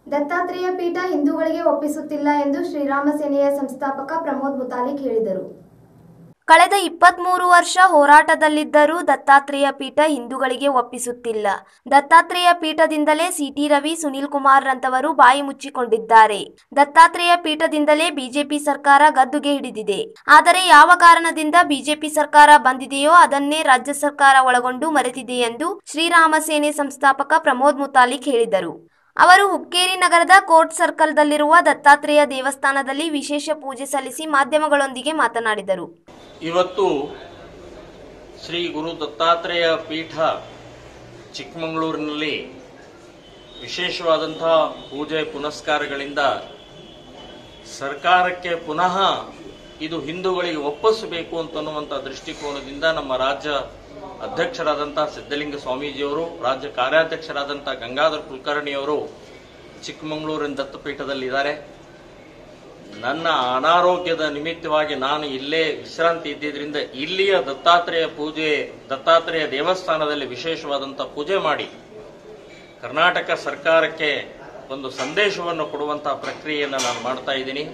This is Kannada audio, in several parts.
ದತ್ತಾತ್ರೇಯ ಪೀಠ ಹಿಂದೂಗಳಿಗೆ ಒಪ್ಪಿಸುತ್ತಿಲ್ಲ ಎಂದು ಶ್ರೀರಾಮ ಸೇನೆಯ ಸಂಸ್ಥಾಪಕ ಪ್ರಮೋದ್ ಮುತಾಲಿಕ್ ಹೇಳಿದರು. ಕಳೆದ 23 ವರ್ಷ ಹೋರಾಟದಲ್ಲಿದ್ದರೂ ದತ್ತಾತ್ರೇಯ ಪೀಠ ಹಿಂದೂಗಳಿಗೆ ಒಪ್ಪಿಸುತ್ತಿಲ್ಲ. ದತ್ತಾತ್ರೇಯ ಪೀಠದಿಂದಲೇ ಸಿಟಿ ರವಿ, ಸುನೀಲ್ ಕುಮಾರ್ ರಂತವರು ಬಾಯಿ ಮುಚ್ಚಿಕೊಂಡಿದ್ದಾರೆ. ದತ್ತಾತ್ರೇಯ ಪೀಠದಿಂದಲೇ ಬಿಜೆಪಿ ಸರ್ಕಾರ ಗದ್ದುಗೆ ಹಿಡಿದಿದೆ. ಆದರೆ ಯಾವ ಕಾರಣದಿಂದ ಬಿಜೆಪಿ ಸರ್ಕಾರ ಬಂದಿದೆಯೋ ಅದನ್ನೇ ರಾಜ್ಯ ಸರ್ಕಾರ ಒಳಗೊಂಡು ಮರೆತಿದೆ ಎಂದು ಶ್ರೀರಾಮ ಸೇನೆ ಸಂಸ್ಥಾಪಕ ಪ್ರಮೋದ್ ಮುತಾಲಿಕ್ ಹೇಳಿದರು. ಅವರು ಹುಕ್ಕೇರಿ ನಗರದ ಕೋರ್ಟ್ ಸರ್ಕಲ್ದಲ್ಲಿರುವ ದತ್ತಾತ್ರೇಯ ದೇವಸ್ಥಾನದಲ್ಲಿ ವಿಶೇಷ ಪೂಜೆ ಸಲ್ಲಿಸಿ ಮಾಧ್ಯಮಗಳೊಂದಿಗೆ ಮಾತನಾಡಿದರು. ಇವತ್ತು ಶ್ರೀ ಗುರು ದತ್ತಾತ್ರೇಯ ಪೀಠ ಚಿಕ್ಕಮಗಳೂರಿನಲ್ಲಿ ವಿಶೇಷವಾದಂತಹ ಪೂಜೆ ಪುನಸ್ಕಾರಗಳಿಂದ ಸರ್ಕಾರಕ್ಕೆ ಪುನಃ ಇದು ಹಿಂದೂಗಳಿಗೆ ಒಪ್ಪಿಸಬೇಕು ಅಂತನ್ನುವಂಥ ದೃಷ್ಟಿಕೋನದಿಂದ ನಮ್ಮ ರಾಜ್ಯ ಅಧ್ಯಕ್ಷರಾದಂತಹ ಸಿದ್ದಲಿಂಗ ಸ್ವಾಮೀಜಿಯವರು, ರಾಜ್ಯ ಕಾರ್ಯಾಧ್ಯಕ್ಷರಾದಂತಹ ಗಂಗಾಧರ ಕುಲಕರ್ಣಿಯವರು ಚಿಕ್ಕಮಗಳೂರಿನ ದತ್ತಪೀಠದಲ್ಲಿದ್ದಾರೆ. ನನ್ನ ಅನಾರೋಗ್ಯದ ನಿಮಿತ್ತವಾಗಿ ನಾನು ಇಲ್ಲೇ ವಿಶ್ರಾಂತಿ ಇದ್ದಿದ್ದರಿಂದ ಇಲ್ಲಿಯ ದತ್ತಾತ್ರೇಯ ದೇವಸ್ಥಾನದಲ್ಲಿ ವಿಶೇಷವಾದಂತಹ ಪೂಜೆ ಮಾಡಿ ಕರ್ನಾಟಕ ಸರ್ಕಾರಕ್ಕೆ ಒಂದು ಸಂದೇಶವನ್ನು ಕೊಡುವಂತಹ ಪ್ರಕ್ರಿಯೆಯನ್ನು ನಾನು ಮಾಡ್ತಾ ಇದ್ದೀನಿ.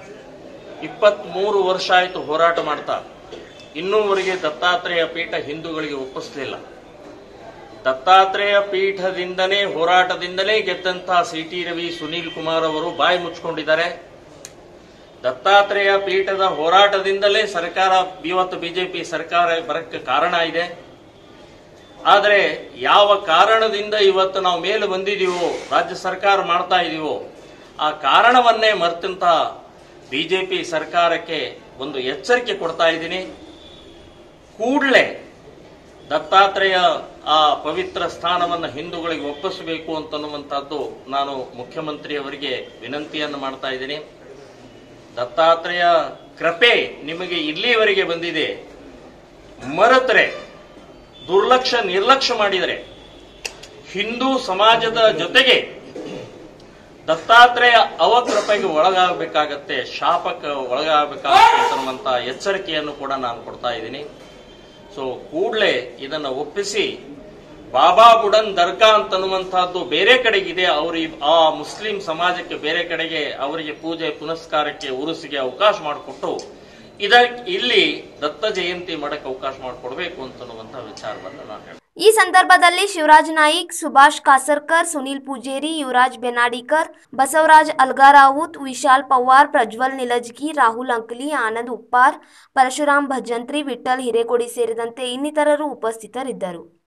23 ವರ್ಷ ಆಯಿತು ಹೋರಾಟ ಮಾಡ್ತಾ, ಇನ್ನೂವರೆಗೆ ದತ್ತಾತ್ರೇಯ ಪೀಠ ಹಿಂದೂಗಳಿಗೆ ಒಪ್ಪಿಸಲಿಲ್ಲ. ದತ್ತಾತ್ರೇಯ ಪೀಠದಿಂದನೇ ಹೋರಾಟದಿಂದಲೇ ಗೆದ್ದಂತಹ ಸಿಟಿ ರವಿ, ಸುನೀಲ್ ಕುಮಾರ್ ಅವರು ಬಾಯಿ ಮುಚ್ಚಿಕೊಂಡಿದ್ದಾರೆ. ದತ್ತಾತ್ರೇಯ ಪೀಠದ ಹೋರಾಟದಿಂದಲೇ ಸರ್ಕಾರ ಇವತ್ತು ಬಿಜೆಪಿ ಸರ್ಕಾರ ಬರಕ್ಕೆ ಕಾರಣ ಇದೆ. ಆದರೆ ಯಾವ ಕಾರಣದಿಂದ ಇವತ್ತು ನಾವು ಮೇಲೆ ಬಂದಿದೀವೋ, ರಾಜ್ಯ ಸರ್ಕಾರ ಮಾಡ್ತಾ ಇದೀವೋ, ಆ ಕಾರಣವನ್ನೇ ಮರೆತಂತ ಬಿಜೆಪಿ ಸರ್ಕಾರಕ್ಕೆ ಒಂದು ಎಚ್ಚರಿಕೆ ಕೊಡ್ತಾ ಇದ್ದೀನಿ. ಕೂಡಲೇ ದತ್ತಾತ್ರೇಯ ಆ ಪವಿತ್ರ ಸ್ಥಾನವನ್ನು ಹಿಂದೂಗಳಿಗೆ ಒಪ್ಪಿಸಬೇಕು ಅಂತನ್ನುವಂಥದ್ದು ನಾನು ಮುಖ್ಯಮಂತ್ರಿಯವರಿಗೆ ವಿನಂತಿಯನ್ನು ಮಾಡ್ತಾ ಇದ್ದೀನಿ. ದತ್ತಾತ್ರೇಯ ಕೃಪೆ ನಿಮಗೆ ಇಲ್ಲಿಯವರೆಗೆ ಬಂದಿದೆ, ಮರೆತರೆ, ನಿರ್ಲಕ್ಷ್ಯ ಮಾಡಿದರೆ ಹಿಂದೂ ಸಮಾಜದ ಜೊತೆಗೆ ದತ್ತಾತ್ರೇಯ ಅವಕೃಪೆಗೆ ಒಳಗಾಗಬೇಕಾಗತ್ತೆ, ಶಾಪಕ್ಕೆ ಒಳಗಾಗಬೇಕಾಗತ್ತೆ ಅಂತನ್ನುವಂತ ಎಚ್ಚರಿಕೆಯನ್ನು ಕೂಡ ನಾನು ಕೊಡ್ತಾ ಇದ್ದೀನಿ. ಸೊ ಕೂಡಲೇ ಇದನ್ನು ಒಪ್ಪಿಸಿ ಬಾಬಾ ಬುಡನ್ ದರ್ಗಾ ಅಂತನ್ನುವಂತಹದ್ದು ಬೇರೆ ಕಡೆಗಿದೆ, ಆ ಮುಸ್ಲಿಂ ಸಮಾಜಕ್ಕೆ ಬೇರೆ ಕಡೆಗೆ ಅವರಿಗೆ ಪೂಜೆ ಪುನಸ್ಕಾರಕ್ಕೆ ಉರುಸಿಗೆ ಅವಕಾಶ ಮಾಡಿಕೊಟ್ಟು ಇಲ್ಲಿ ದತ್ತ ಜಯಂತಿ ಮಾಡಕ್ಕೆ ಅವಕಾಶ ಮಾಡಿಕೊಡ್ಬೇಕು ಅಂತನ್ನುವಂತಹ ವಿಚಾರವನ್ನು ನಾನು ಹೇಳ್ತೀನಿ. ಈ ಸಂದರ್ಭದಲ್ಲಿ ಶಿವರಾಜ್ ನಾಯಿಕ್, ಸುಭಾಷ್ ಕಾಸರ್ಕರ್, ಸುನೀಲ್ ಪೂಜೇರಿ, ಯುವರಾಜ್ ಬೆನಾಡಿಕರ್, ಬಸವರಾಜ್ ಅಲ್ಗಾರಾವುತ್, ವಿಶಾಲ್ ಪವಾರ್, ಪ್ರಜ್ವಲ್ ನಿಲಜ್ಗಿ, ರಾಹುಲ್ ಅಂಕಲಿ, ಆನಂದ್ ಉಪ್ಪಾರ್, ಪರಶುರಾಮ್ ಭಜಂತ್ರಿ, ವಿಠಲ್ ಹಿರೇಕೊಡಿ ಸೇರಿದಂತೆ ಇನ್ನಿತರರು ಉಪಸ್ಥಿತರಿದ್ದರು.